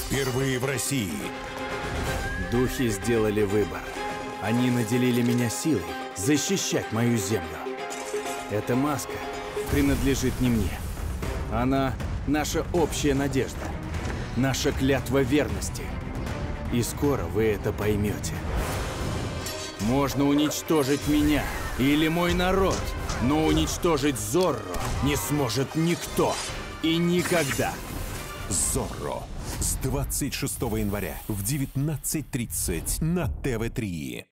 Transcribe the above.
Впервые в России. Духи сделали выбор. Они наделили меня силой защищать мою землю. Эта маска принадлежит не мне. Она наша общая надежда, наша клятва верности. И скоро вы это поймете. Можно уничтожить меня или мой народ, но уничтожить Зорро не сможет никто и никогда. Зорро. С 26 января в 19:30 на ТВ3.